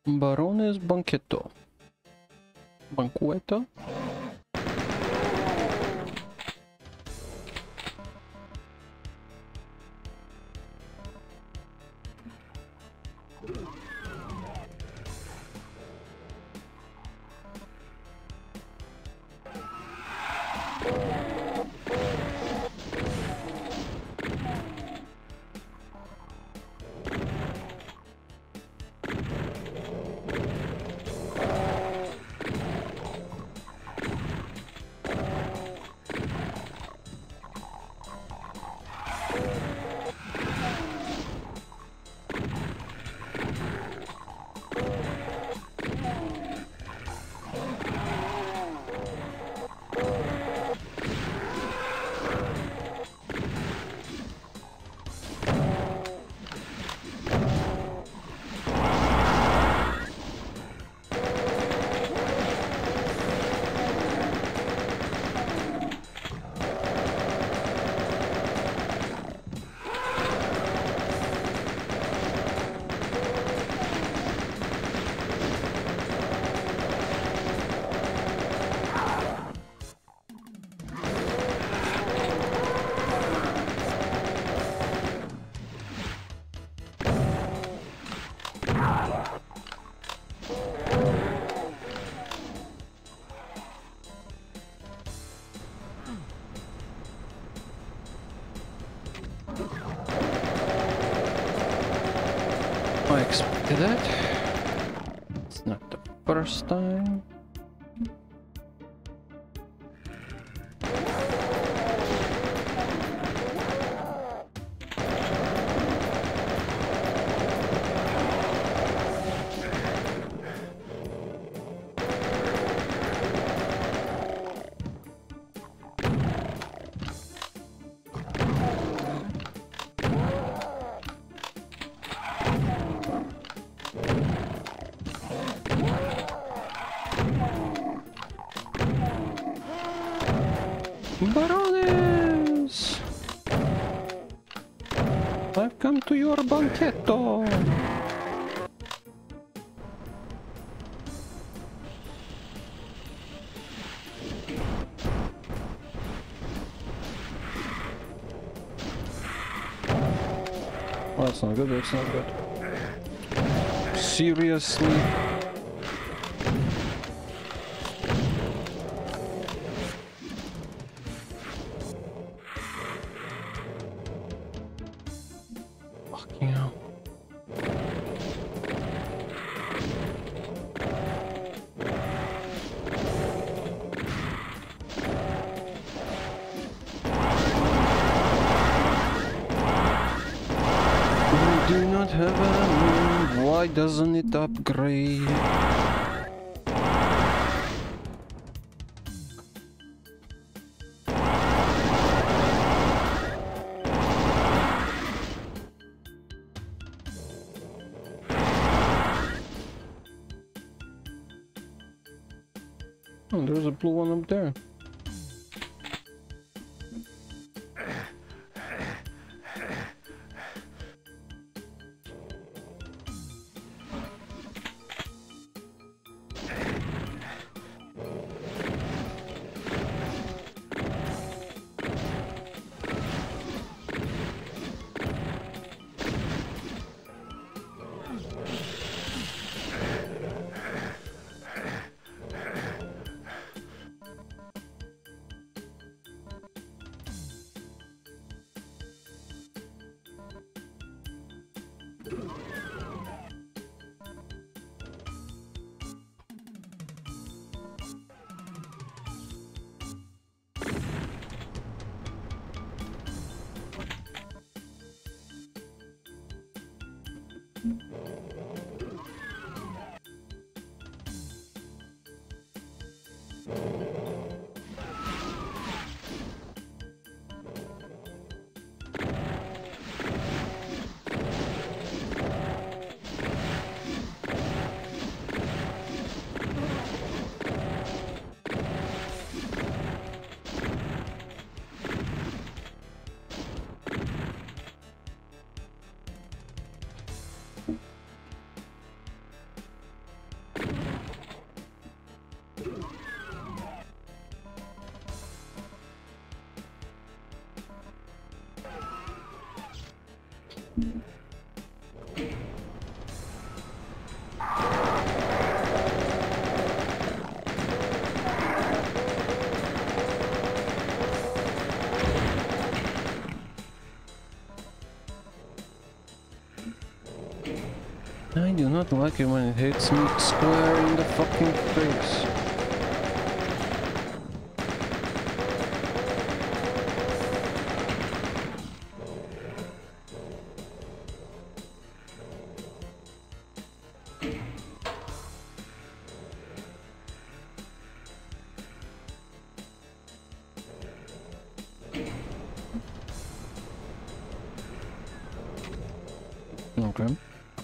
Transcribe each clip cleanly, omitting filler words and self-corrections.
Barones Banchetto. Banquetto? I expected that. It's not the first time. Barones! I've come to your banchetto! Oh, that's not good, that's not good. Seriously? Fucking hell. We do not have a moon. Why doesn't it upgrade? Oh, there's a blue one up there. I do not like it when it hits me square in the fucking face. Okay.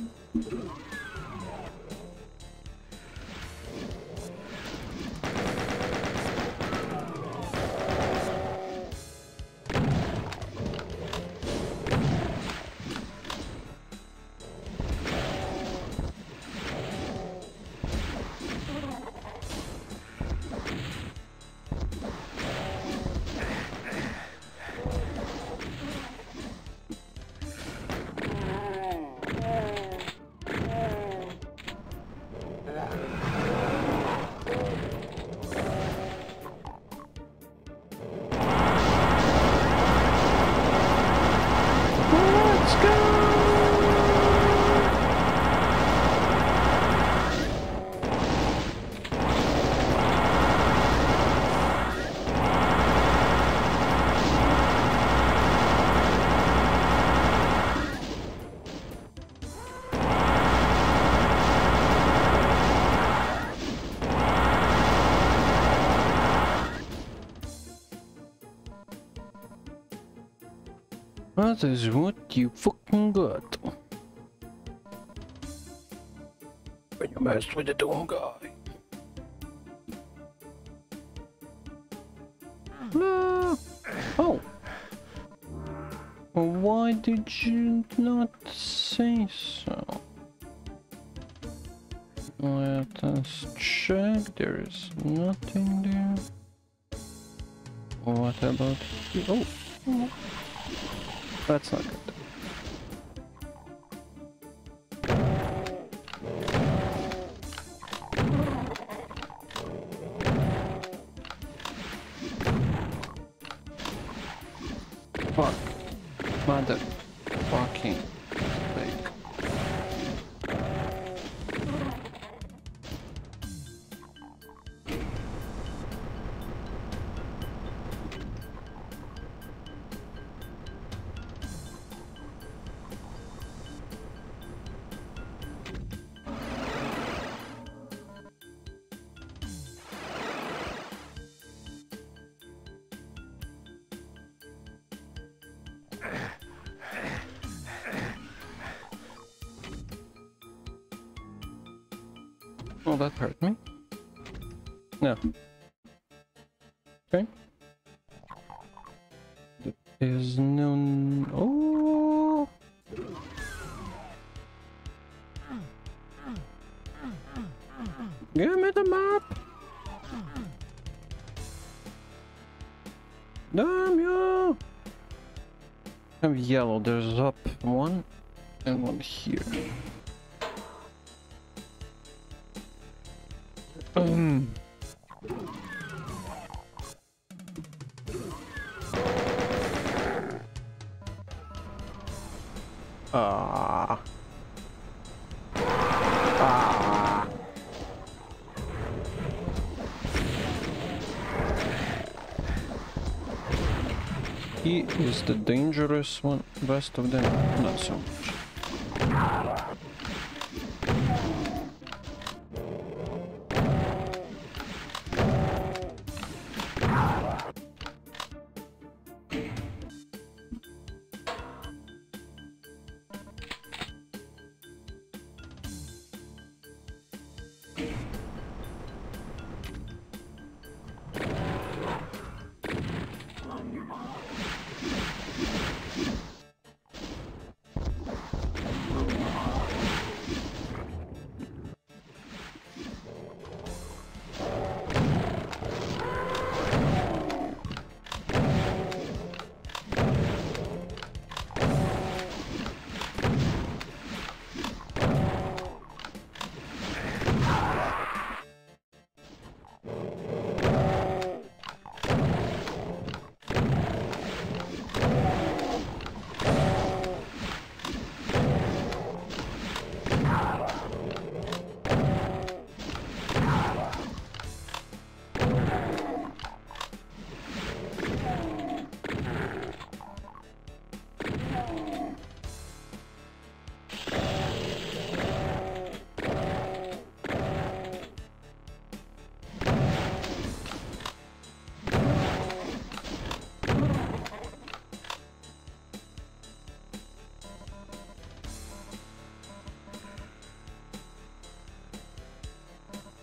Let's go! That is what you fucking got. When you messed with the dumb guy. No. Oh. Well, why did you not say so? Let us check. There is nothing there. What about you? Oh. That's not good. Fuck. Mother fucking fake. Oh, that hurt me. No. Okay. There's no... Oh! Give me the map! Damn you! I have yellow. There's up one and one here. Ah. Ah. He is the dangerous one, best of them, not so much.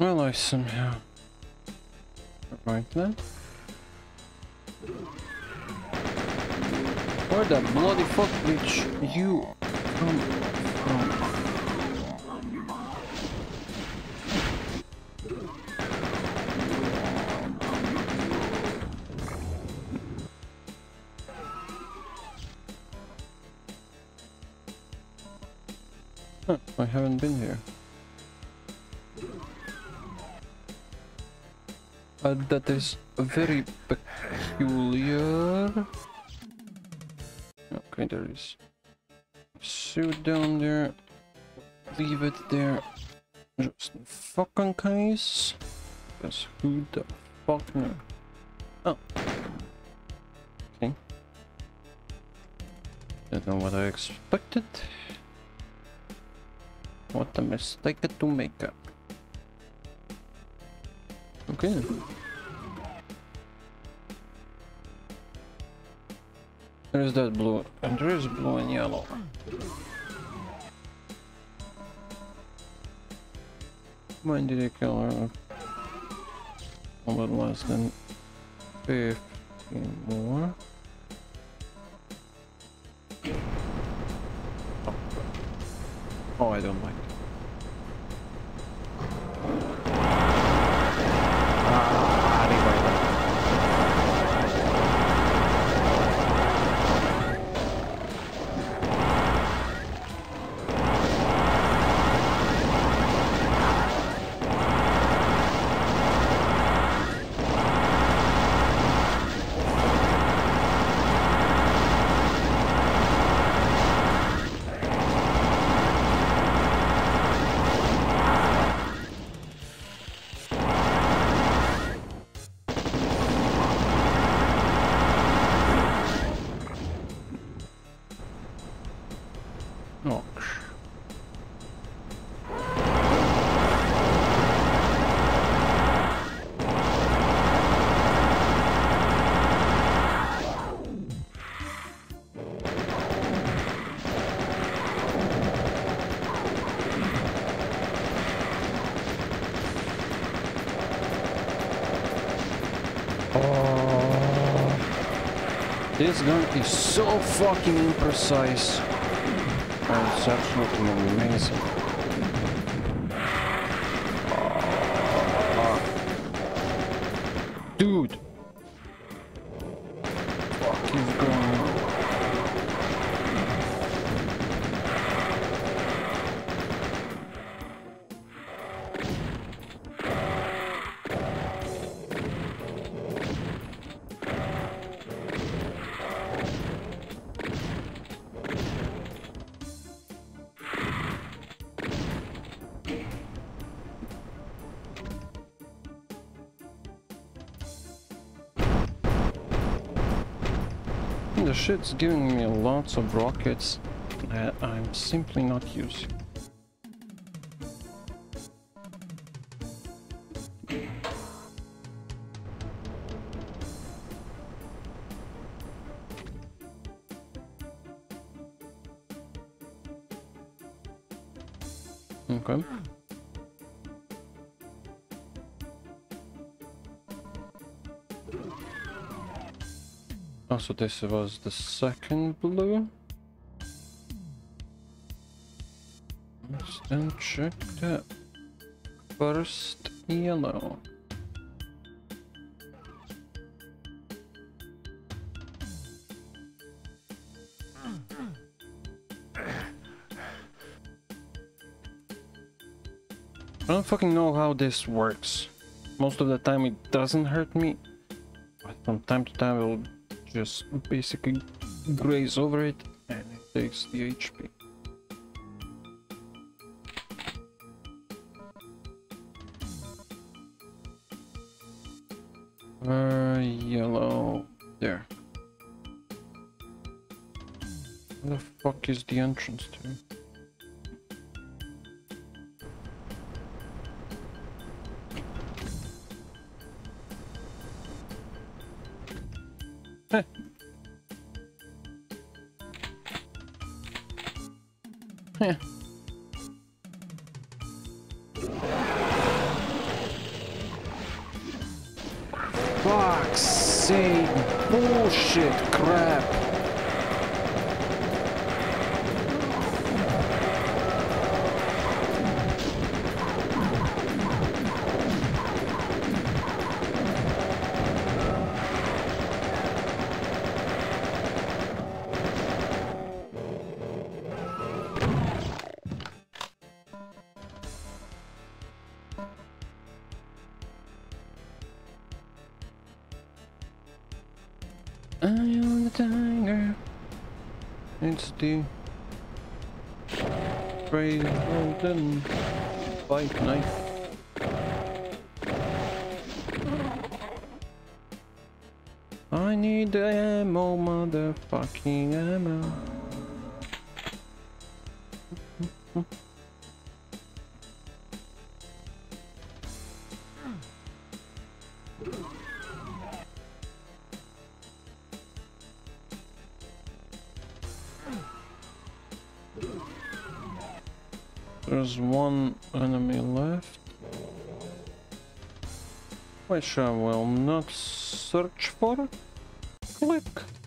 Well, I somehow right that. Where the bloody fuck did you come from? Huh, I haven't been here. That is very peculiar. Okay, there is a suit down there. Leave it there. Just in fucking case. Because who the fuck knows? Oh. Okay. That's not what I expected. What a mistake to make up. Okay. There's that blue, and there is blue and yellow. When did I kill her? A little less than 15 more. Oh, I don't like it. Oh. This gun is so fucking imprecise. It's absolutely amazing. Dude! What is going on? The shit's giving me lots of rockets that I'm simply not using. Okay. Oh, so this was the second blue. Let's then check the first yellow. I don't fucking know how this works. Most of the time it doesn't hurt me, but from time to time it will just basically graze over it and it takes the HP. Yellow. There. Where the fuck is the entrance to? Heh. Heh. fuck's sake, bullshit crap. I am the tiger. It's the brave golden bite knife. I need the ammo, motherfucking ammo. There's one enemy left, which I will not search for. Click.